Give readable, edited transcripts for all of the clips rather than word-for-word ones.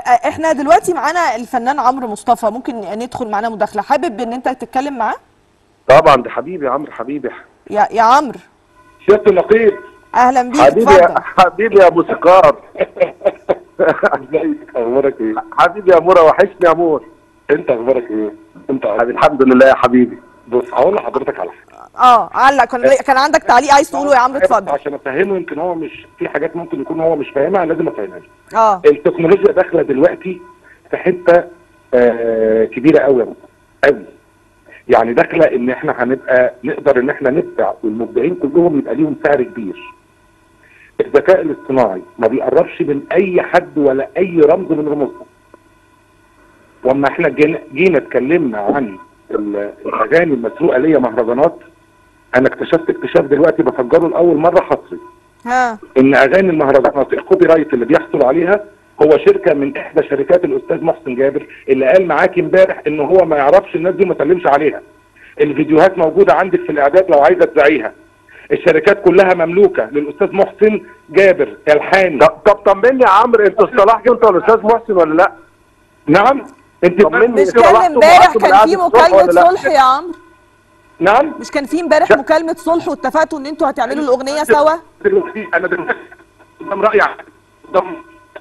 احنا دلوقتي معانا الفنان عمرو مصطفى، ممكن ندخل معانا مداخله؟ حابب ان انت تتكلم معاه؟ طبعا، ده حبيبي عمرو، حبيبي يا عمرو، سيادة النقيب. اهلا بيك، حبيبي اتفضل. حبيبي يا موسيقار. ازيك، اخبارك ايه؟ حبيبي يا مورا، وحشني يا مور. انت اخبارك ايه؟ انت حبيبي الحمد لله يا حبيبي. بص، هقول لحضرتك على حاجه. علق، كان عندك تعليق عايز تقوله يا عمرو، اتفضل. عشان افهمه، يمكن هو مش في حاجات ممكن يكون هو مش فاهمها، لازم افهمها له. التكنولوجيا داخله دلوقتي في حته كبيره قوي قوي. يعني داخله ان احنا هنبقى نقدر ان احنا نبدع، والمبدعين كلهم يبقى ليهم سعر كبير. الذكاء الاصطناعي ما بيقربش من اي حد ولا اي رمز من رموزنا. واما احنا جينا اتكلمنا عن الاغاني المسروقه ليا مهرجانات، انا اكتشفت اكتشاف دلوقتي بفجره لاول مره حصري. ان اغاني المهرجانات الكوبي رايت اللي بيحصل عليها هو شركه من احدى شركات الاستاذ محسن جابر، اللي قال معاكي امبارح ان هو ما يعرفش الناس دي وما سلمش عليها. الفيديوهات موجوده عندك في الاعداد لو عايزه تذاعيها. الشركات كلها مملوكه للاستاذ محسن جابر الحاني. طب طمني يا عمرو، انتوا اصطلحتوا انت والاستاذ محسن ولا لا؟ نعم، انت مش كان امبارح كان في مكالمه صلح يا عمرو؟ نعم، مش كان في امبارح مكالمه صلح واتفقتوا ان انتوا هتعملوا الاغنيه سوا؟ انا دلوقتي قدام رايي قدام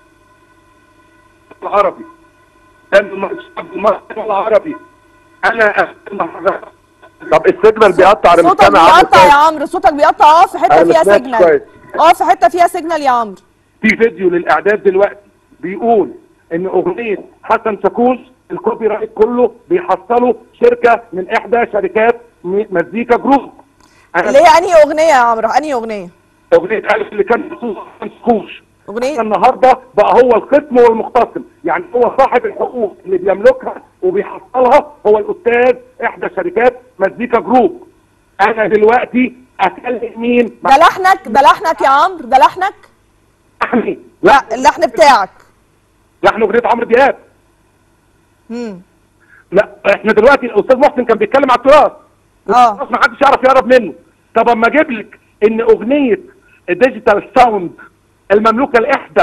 العربي، العربي انا طب السيجنال بيقطع، انا صوتك بيقطع يا عمرو، صوتك بيقطع. في حته فيها سيجنال، في حته فيها سيجنال يا عمرو. في فيديو للاعداد دلوقتي بيقول ان اغنيه حسن شاكوش الكوبي رايت كله بيحصلوا شركه من احدى شركات مزيكا جروب. اللي هي انهي اغنيه يا عمرو؟ انهي اغنيه؟ اغنيه الف اللي كان بخصوص حسن شاكوش. اغنيه النهارده بقى هو الخصم والمختصم، يعني هو صاحب الحقوق اللي بيملكها وبيحصلها هو الاستاذ احدى شركات مزيكا جروب. انا دلوقتي اكلم مين؟ ده لحنك يا عمرو، ده لحنك؟ لحني؟ لا، اللحن بتاعك. لحن اغنيه عمرو دياب. لا، احنا دلوقتي الاستاذ محسن كان بيتكلم على التراث. التراث ما حدش يعرف يقرب منه. طب اما اجيب لك ان اغنيه ديجيتال ساوند المملوكه لاحدى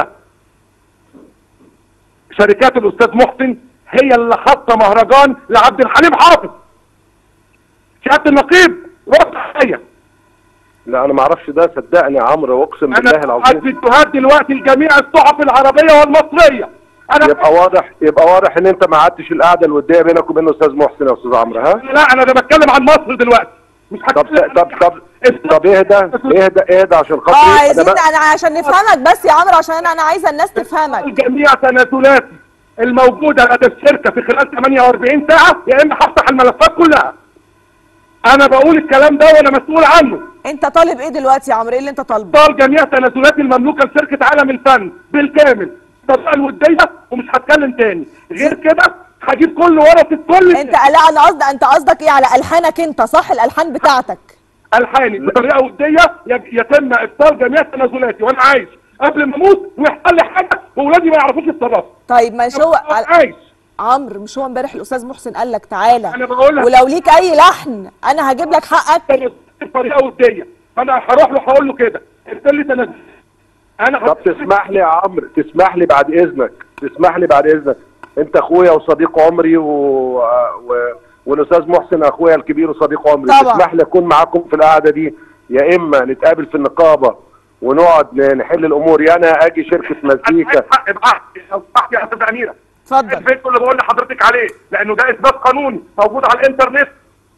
شركات الاستاذ محسن هي اللي حاطه مهرجان لعبد الحليم حافظ. سياده النقيب رد عليا. لا انا ما اعرفش ده، صدقني يا عمرو، اقسم بالله العظيم. انا فيديوهات دلوقتي لجميع الصحف العربيه والمصريه. يبقى واضح ان انت ما قعدتش القعده الوديه بينك وبين الاستاذ محسن يا استاذ عمرو، ها؟ لا، انا ده بتكلم عن مصر دلوقتي، مش طب اهدى عشان خاطري. عايزين انا عشان نفهمك بس يا عمرو، عشان انا عايزه الناس تفهمك. الجميع تنازلاتي الموجوده لدى الشركه في خلال 48 ساعه، يا اما هفتح الملفات كلها. انا بقول الكلام ده وانا مسؤول عنه. انت طالب ايه دلوقتي يا عمرو؟ ايه اللي انت طالبه؟ طالب جميع تنازلاتي المملوكه لشركه عالم الفن بالكامل، الطريقه الوديه، ومش هتكلم تاني غير كده. هجيب كل ورقه كل انت لا، انا انت قصدك ايه؟ على الحانك انت، صح؟ الالحان بتاعتك. الحاني بطريقه وديه يتم ابطال جميع تنازلاتي، وانا عايش قبل ما اموت ويحصل لي حاجه واولادي ما يعرفوش يتصرفوا. طيب مش هو عايش عمرو، مش هو امبارح الاستاذ محسن قال لك تعالى انا بقول لك ولو ليك اي لحن انا هجيب لك حقك بطريقه وديه؟ انا هروح له هقول له كده ارسل لي تنازل. طب تسمح لي يا عمرو، تسمح لي بعد اذنك، انت اخويا وصديق عمري والاستاذ محسن اخويا الكبير وصديق عمري. طبعا. تسمح لي اكون معاكم في القعده دي، يا اما نتقابل في النقابه ونقعد نحل الامور، يا انا اجي شركه مزيكا. اسمح لي يا استاذ اميره، اتفضل. الفيديو اللي بقول لحضرتك عليه لانه ده اثبات قانوني موجود على الانترنت.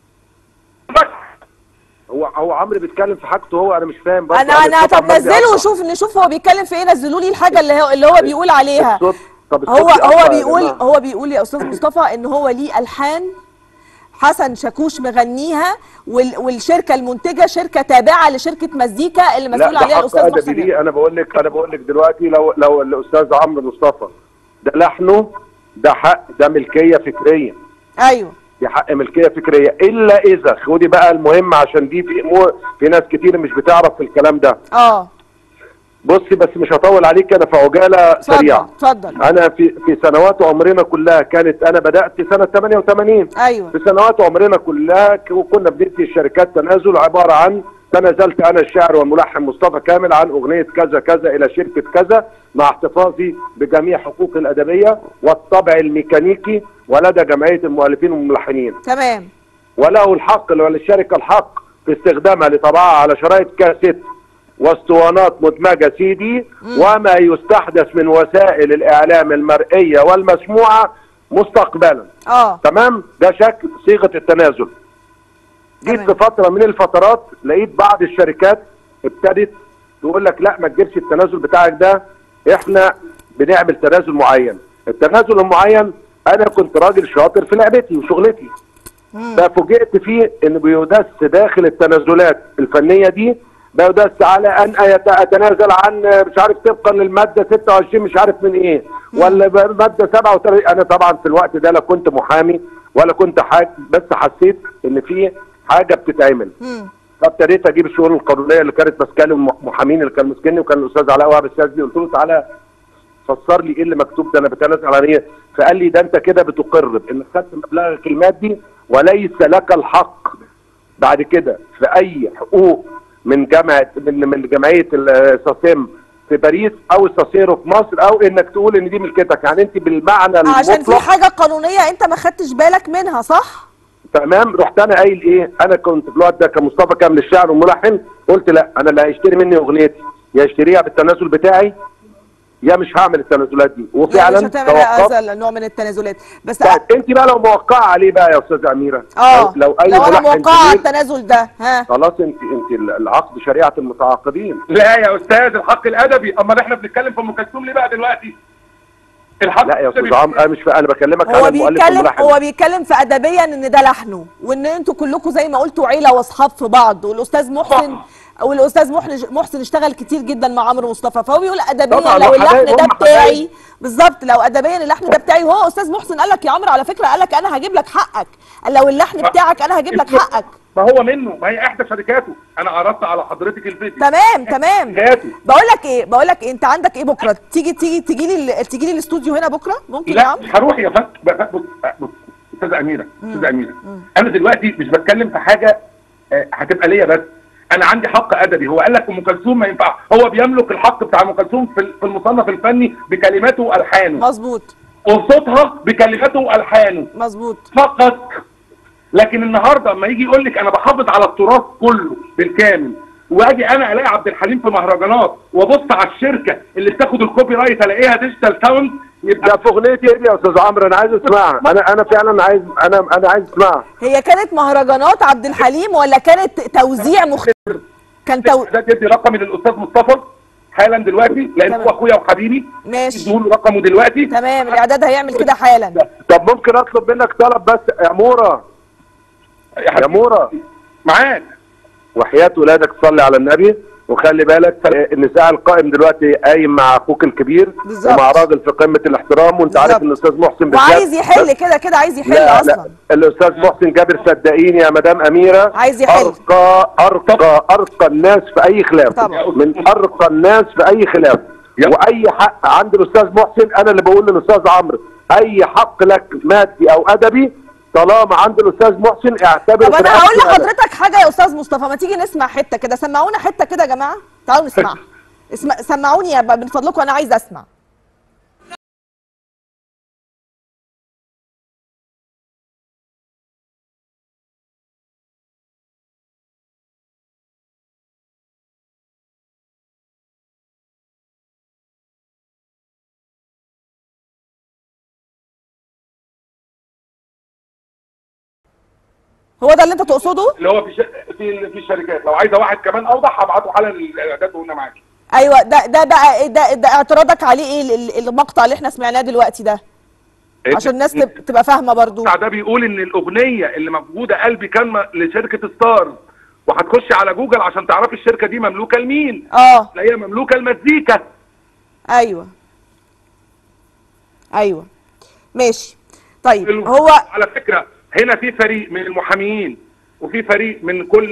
هو عمرو بيتكلم في حاجته هو، انا مش فاهم برضه. انا طب نزله نشوف هو بيتكلم في ايه. نزلوا لي الحاجه اللي هو بيقول عليها. هو بيقول يا استاذ مصطفى ان هو ليه الحان حسن شاكوش مغنيها، والشركه المنتجه شركه تابعه لشركه مزيكا اللي مسؤول عليها الاستاذ محسن. انا بقول لك دلوقتي لو الاستاذ عمرو مصطفى ده لحنه، ده حق، ده ملكيه فكريه. ايوه، دي حق ملكيه فكريه، الا اذا خدي بقى المهم، عشان دي في ناس كتير مش بتعرف في الكلام ده. بصي بس مش هطول عليك، انا في عجاله سريعه. اتفضل. انا في سنوات عمرنا كلها انا بدات سنه 88. ايوه. في سنوات عمرنا كلها كنا بندي الشركات تنازل عباره عن تنازلت انا الشاعر والملحن مصطفى كامل عن اغنيه كذا كذا الى شركه كذا مع احتفاظي بجميع حقوق الادبيه والطبع الميكانيكي ولدى جمعيه المؤلفين والملحنين. تمام. وله الحق وللشركه الحق في استخدامها لطبعها على شرايط كاسيت واسطوانات مدمجه سي دي وما يستحدث من وسائل الاعلام المرئيه والمسموعه مستقبلا. تمام؟ ده شكل صيغه التنازل. جيت في فتره من الفترات لقيت بعض الشركات ابتدت تقول لك لا ما تجيبش التنازل بتاعك ده، احنا بنعمل تنازل معين. التنازل المعين انا كنت راجل شاطر في لعبتي وشغلتي، ففوجئت فيه ان بيدس داخل التنازلات الفنيه دي بيدس على ان اتنازل عن مش عارف طبقا للماده 26 مش عارف من ايه ولا ماده 37. انا طبعا في الوقت ده لا كنت محامي ولا كنت حاجه، بس حسيت ان في حاجه بتتعمل. فابتديت اجيب الشؤون القانونيه اللي كانت ماسكاني المحامين اللي كانوا ماسكيني، وكان الاستاذ علاء وهب الشاذلي، قلت له تعالى فسر لي ايه اللي مكتوب ده، انا بتنازل عن ايه؟ فقال لي ده انت كده بتقر بانك خدت مبلغك المادي وليس لك الحق بعد كده في اي حقوق من جمعيه الساسيم في باريس او الساسيرو في مصر، او انك تقول ان دي ملكتك. يعني انت بالمعنى المطلق عشان في حاجه قانونيه انت ما خدتش بالك منها، صح؟ تمام. رحت انا قايل ايه؟ انا كنت في الوقت ده كمصطفى كامل الشاعر والملحن، قلت لا انا اللي هيشتري مني اغنيتي يا يشتريها بالتنازل بتاعي يا مش هعمل التنازلات دي. وفعلا مش هتعمل هذا النوع من التنازلات. بس طيب انت بقى لو موقعه عليه بقى يا استاذه اميره، لو انا موقعه على التنازل ده، خلاص انت العقد شريعه المتعاقدين. لا يا استاذ، الحق الادبي. امال احنا بنتكلم في ام كلثوم ليه بقى دلوقتي؟ لا يا استاذ عمرو انا مش انا بكلمك على المؤلف والملحن. هو بيتكلم في ادبيا ان ده لحنه، وان انتوا كلكم زي ما قلتوا عيله واصحاب في بعض، والاستاذ محسن اشتغل كتير جدا مع عمرو مصطفى، فهو بيقول ادبيا لو اللحن ده بتاعي بالظبط، لو ادبيا اللحن ده بتاعي. وهو استاذ محسن قال لك يا عمرو على فكره، قال لك انا هجيب لك حقك، لو اللحن بتاعك انا هجيب لك حقك. ما هو منه، ما هي احدى شركاته. انا عرضت على حضرتك الفيديو. تمام. بقول لك ايه، انت عندك ايه بكره؟ تيجي لي الاستوديو هنا بكره ممكن يا عم؟ لا هروح يا فندم. بص استاذه اميره، انا دلوقتي مش بتكلم في حاجه هتبقى ليا بس، انا عندي حق ادبي. هو قال لك ام كلثوم ما ينفع، هو بيملك الحق بتاع ام كلثوم في المصنف الفني بكلماته والحانه، مظبوط، وصوتها بكلماته والحانه، مظبوط فقط. لكن النهارده اما يجي يقول لك انا بحافظ على التراث كله بالكامل، واجي انا الاقي عبد الحليم في مهرجانات وابص على الشركه اللي بتاخد الكوبي رايت الاقيها ديجيتال ساوند، يبقى في اغنيتي ايه يا استاذ عمرو؟ انا عايز اسمعها، انا فعلا عايز، انا عايز اسمعها. هي كانت مهرجانات عبد الحليم ولا كانت توزيع مختلف؟ كان ده تدي رقمي للاستاذ مصطفى حالا دلوقتي، لان هو اخويا وحبيبي. ماشي، ادوا له رقمه دلوقتي. تمام، الاعداد هيعمل كده حالا. طب ممكن اطلب منك طلب بس يا مورا؟ يا مورا معاك، وحياة ولادك صلي على النبي، وخلي بالك النزاع القائم دلوقتي قايم مع اخوك الكبير ومع راجل في قمه الاحترام، وانت عارف ان الاستاذ محسن بالذات وعايز يحل كده عايز يحل اصلا. لا الاستاذ محسن جابر صدقيني يا مدام اميره عايز يحل. ارقى الناس في اي خلاف طبعا. من ارقى الناس في اي خلاف، واي حق عند الاستاذ محسن انا اللي بقول للاستاذ عمرو اي حق لك مادي او ادبي طالما عند الاستاذ محسن اعتبره. طب انا هقول لحضرتك حاجه يا استاذ مصطفى، ما تيجي نسمع حته كده، سمعونا حته كده يا جماعه، تعالوا نسمعها. سمعوني من فضلكم، انا عايز اسمع. هو ده اللي انت تقصده؟ اللي هو في الشركات. لو عايزه واحد كمان اوضح هبعته حالا الاعداد وقلنا معاكي. ايوه، ده بقى ده اعتراضك عليه ايه؟ المقطع اللي احنا سمعناه دلوقتي ده عشان الناس تبقى فاهمه برضو. ده بيقول ان الاغنيه اللي موجوده قلبي كان لشركه ستارز، وهتخشي على جوجل عشان تعرفي الشركه دي مملوكه لمين. تلاقيها مملوكه لمزيكا. ايوه ماشي. طيب هو على فكره هنا في فريق من المحاميين وفي فريق من كل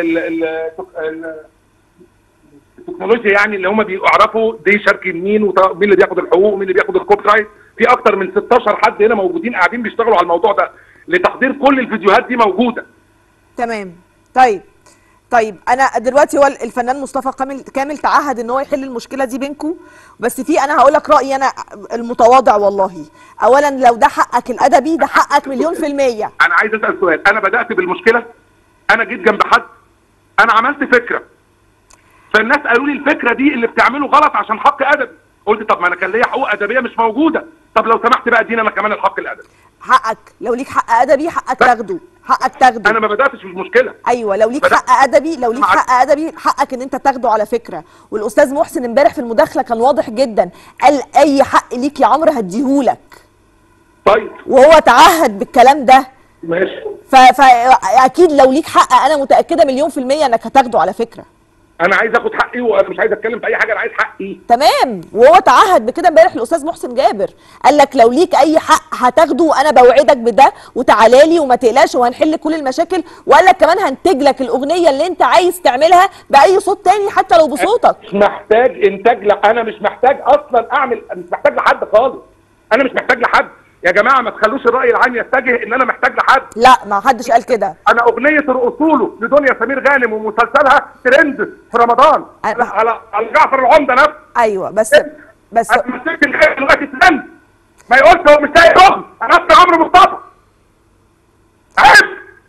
التكنولوجيا، يعني اللي هم بيعرفوا دي شركه مين ومين اللي بياخد الحقوق ومين اللي بياخد الكوبي رايت. في اكتر من 16 حد هنا موجودين قاعدين بيشتغلوا على الموضوع ده لتحضير كل الفيديوهات دي موجوده. تمام. طيب طيب انا دلوقتي هو الفنان مصطفى كامل تعهد ان هو يحل المشكله دي بينكم، بس انا هقول لك رايي انا المتواضع والله. اولا لو ده حقك الادبي ده حقك 100%. انا عايز اسال سؤال، انا بدات بالمشكله، انا جيت جنب حد، انا عملت فكره فالناس قالوا لي الفكره دي اللي بتعمله غلط عشان حق ادبي، قلت طب ما انا كان ليا حقوق ادبيه مش موجوده، طب لو سمحت بقى ادينا انا كمان الحق الادبي. حقك لو ليك حق ادبي حقك تاخده، حقك تاخده. انا ما بداتش في المشكله. ايوه لو ليك حق ادبي، لو ليك حق ادبي حقك ان انت تاخده على فكره. والاستاذ محسن امبارح في المداخله كان واضح جدا، قال اي حق ليك يا عمرو هديهولك. طيب وهو تعهد بالكلام ده. ماشي. فاكيد لو ليك حق انا متاكده 100% انك هتاخده على فكره. انا عايز اخد حقي وانا مش عايز اتكلم في اي حاجه، انا عايز حقي. تمام، وهو تعهد بكده امبارح الاستاذ محسن جابر، قال لك لو ليك اي حق هتاخده وانا بوعدك بده وتعالى لي وما تقلقش وهنحل كل المشاكل، وقال لك كمان هنتج لك الاغنيه اللي انت عايز تعملها باي صوت تاني حتى لو بصوتك. مش محتاج انتاج، انا مش محتاج اصلا اعمل، مش محتاج لحد خالص. انا مش محتاج لحد يا جماعه، ما تخلوش الراي العام يتجه ان انا محتاج لحد. لا ما حدش قال كده. انا اغنيه اصوله لدنيا سمير غانم ومسلسلها ترند في رمضان على جعفر العمده نفسه. ايوه بس مسكت الغير دلوقتي ترند، ما يقولش هو مش لاقي شغل. انا اسمي عمرو مصطفى. عيب.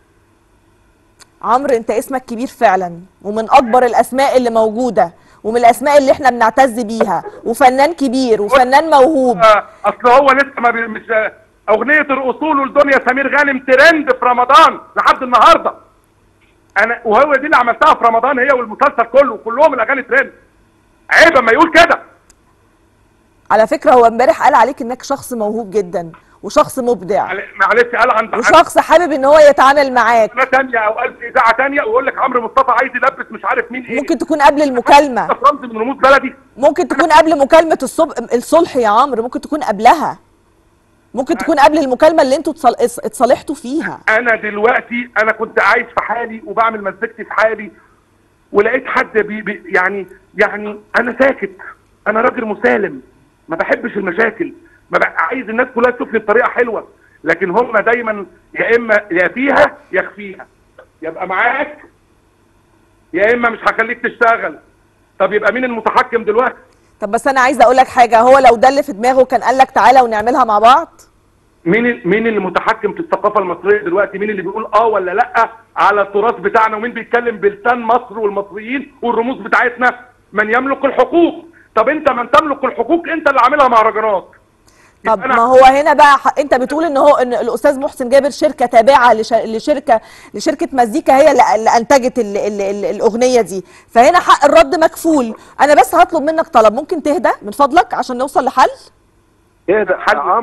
عمرو انت اسمك كبير فعلا، ومن اكبر الاسماء اللي موجوده، ومن الاسماء اللي احنا بنعتز بيها، وفنان كبير وفنان موهوب. اصل هو لسه ما مش اغنيه الاصول لدنيا سمير غانم ترند في رمضان لحد النهارده. انا وهو دي اللي عملتها في رمضان، هي والمسلسل كلهم الاغاني ترند. عيب اما يقول كده. على فكره هو امبارح قال عليك انك شخص موهوب جدا وشخص مبدع. معلش قال عن وشخص حابب ان هو يتعامل معاك. قناه ثانيه او قال في اذاعه ثانيه ويقول لك عمرو مصطفى عايز يلبس مش عارف مين ايه. ممكن تكون قبل المكالمه. رمز من رموز بلدي. ممكن تكون قبل مكالمه الصلح يا عمرو، ممكن تكون قبلها. ممكن تكون قبل المكالمه اللي انتوا اتصالحتوا فيها. انا دلوقتي انا كنت عايش في حالي وبعمل مزيكتي في حالي، ولقيت حد يعني انا ساكت، انا راجل مسالم، ما بحبش المشاكل، ما عايز الناس كلها تشوفني بطريقه حلوه، لكن هم دايما يا اما يا فيها يا خفيها، يبقى معاك يا اما مش هخليك تشتغل. طب يبقى مين المتحكم دلوقتي؟ طب بس انا عايزه اقول لك حاجه، هو لو ده اللي في دماغه كان قال لك تعالى ونعملها مع بعض؟ مين اللي متحكم في الثقافه المصريه دلوقتي؟ مين اللي بيقول ولا لا على التراث بتاعنا؟ ومين بيتكلم بلسان مصر والمصريين والرموز بتاعتنا؟ من يملك الحقوق. طب انت من تملك الحقوق انت اللي عاملها مهرجانات. طب ما هو هنا بقى انت بتقول ان الاستاذ محسن جابر شركه تابعه لشركه مزيكا هي اللي انتجت الاغنيه دي، فهنا حق الرد مكفول. انا بس هطلب منك طلب، ممكن تهدى من فضلك عشان نوصل لحل؟ اهدى حل